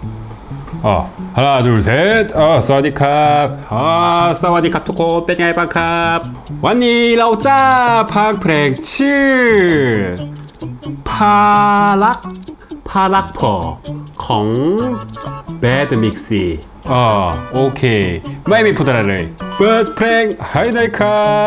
하나 둘셋สวัสดีครับสวัสดีครับทุกคนเป็นไงบ้างครับวันนี้เราจะพักเพลงชื่อพารักพอของ Bad Mixi โอเคไม่มีพูดอะไรเลยเปิดเพลงให้หน่อยครับ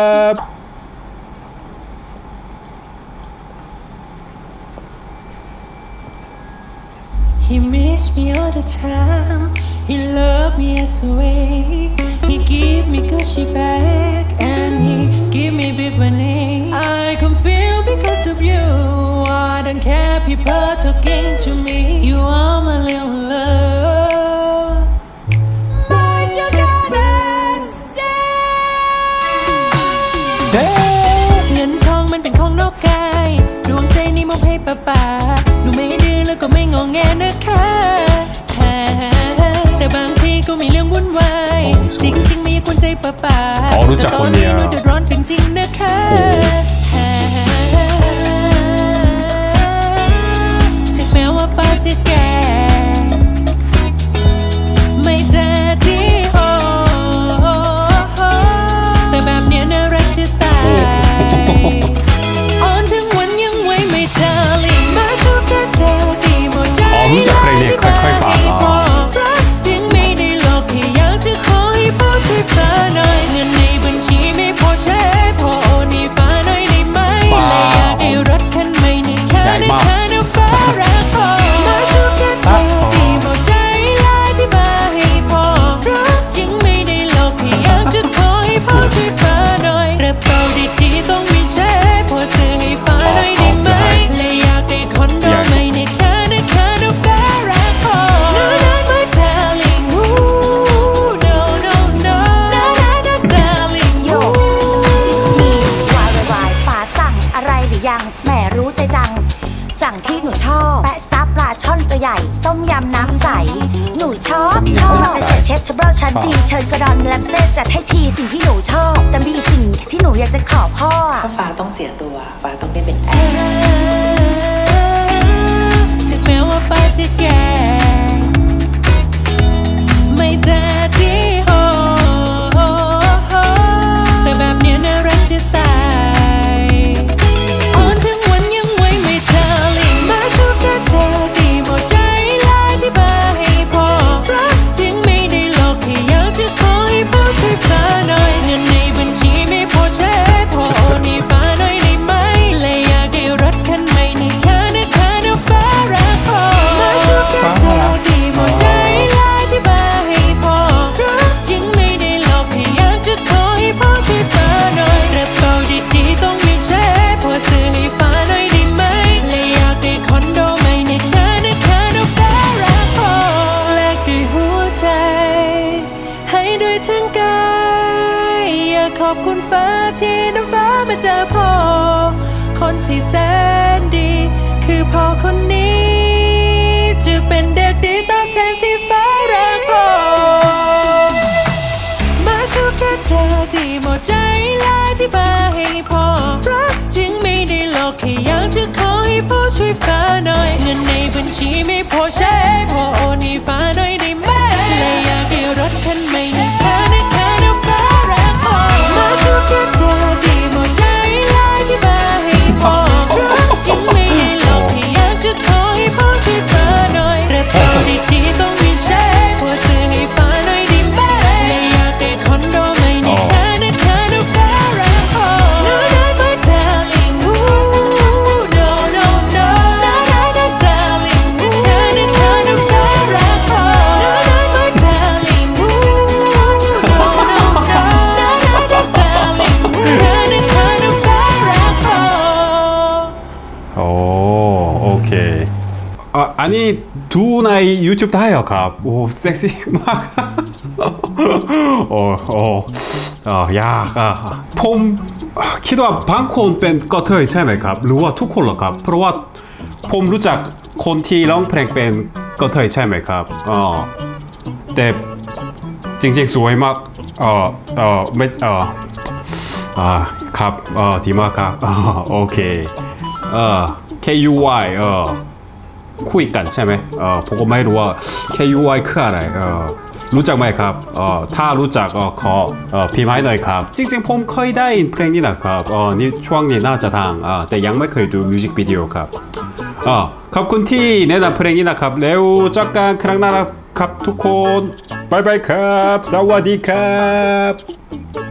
He missed me all the time. He loved me as a way. He give me Gucci bag and he give me big money. I can feel because of you. I don't care people talking to me. You are my little love. My sugar daddy. เงินทองมันเป็นของนอกกายดวงใจนี้มอบให้ป้าดูไม่ดื้อแล้วก็ไม่งอแงนะคะแต่บางทีก็มีเรื่องวุ่นวายจริงๆไม่อยากกวนใจป้าแต่ตอนนี้หนูเดือดร้อนจริงๆนะคะถึงแม้ว่าป้าจะแก่ไม่แท้ดีแต่แบบเนี้ยน่ารักจะตายรู้จักเพลงนี้ค่อยๆฟังจึงไม่ได้หลอกแค่อยากจะขอให้พ่อช่วยฟ้าหน่อยเงินในบัญชีไม่พอใช้พอโอนให้ฟ้าหน่อยได้ไหมและอยากได้รถคันใหม่ในแค่นะฟ้ารักพอมาชูแค่เธอที่หมดใจและที่มาให้พอรักจึงไม่ได้หลอกแค่อยากจะขอให้พ่อช่วยฟ้าหน่อยกระเป๋าดีๆต้องมีใช้พอซื้อให้ฟ้าหน่อยได้ไหมและอยากได้คอนโดใหม่ในแค่แม่รู้ใจจังสั่งที่หนูชอบแปะซับปลาช่อนตัวใหญ่ต้มยำน้ำใสหนูชอบแต่เสร็จเชฟเทเบิลชั้นดีเชิญกระดอนแลมเซ่จัดให้ทีสิ่งที่หนูชอบแต่มีอีกสิ่งที่หนูอยากจะขอพ่อถ้าฟ้าต้องเสียตัวฟ้าต้องได้เป็นแอร์ถึงแม้ว่าฟ้าจะแก่ไม่แต่ดีแต่แบบเนี้ยน่ารักจะตายขอบคุณฟ้าที่น้ำฟ้ามาเจอพ่อคนที่แสนดีคือพ่อคนนี้จะเป็นเด็กดีตอบแทนที่ฟ้ารักพ่อมาชูแค่เธอที่หมดใจและที่มาให้พ่อรักจึงไม่ได้หลอกแค่อยากจะขอให้พ่อช่วยฟ้าหน่อยเงินในบัญชีไม่พอใช้พ่อโอนให้ฟ้าหน่อยได้ไหมและอยากได้รถคันใหม่ในแค่นะฟ้ารักพ่อมาชูแค่เธอที่หมดใจและที่มาให้พ่อรักจึงไม่ได้หลอกแค่อยากจะขอให้พ่อช่วยฟ้าหน่อยกระเป๋าดีๆต้องมีใช้พอซื้อให้ฟ้าหน่อยได้ไหมและอยากได้คอนโดใหม่ในแค่นะฟ้ารักพ่อ No no my darling no no no no darling แค่นะฟ้ารักพ่อ No no my darling no no โอเคอันนี้ดูใน YouTube ได้เหรอครับโอ้เซ็กซี่มากยากผมคิดว่าบางคนเป็นกระเทยใช่ไหมครับหรือว่าทุกคนหรอครับเพราะว่าผมรู้จักคนที่ร้องเพลงเป็นกระเทยใช่ไหมครับแต่จริงๆสวยมากไม่ครับดีมากครับโอเคKUY คุยกันใช่ไหมผมก็ไม่รู้ว่า KUI คืออะไรรู้จักไหมครับถ้ารู้จักขอพิมพ์ให้หน่อยครับจริงๆผมเคยได้ยินเพลงนี้นะครับนี่ช่วงนี้น่าจะทางแต่ยังไม่เคยดูมิวสิกวิดีโอครับขอบคุณที่แนะนำเพลงนี้นะครับแล้วเจอกันครั้งหน้าครับทุกคนบายบายครับสวัสดีครับ